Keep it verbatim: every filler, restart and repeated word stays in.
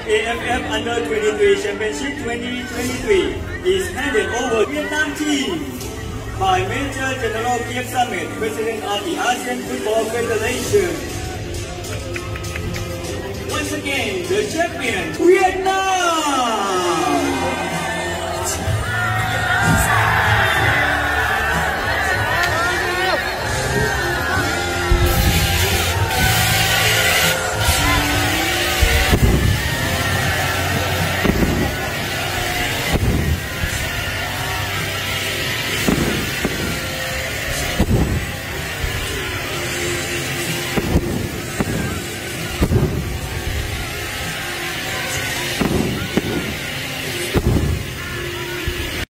A F F Under twenty-three Championship twenty twenty-three is handed over to Vietnam team by Major General Kiek Summit, President of the ASEAN Football Federation. Once again, the champion, Vietnam!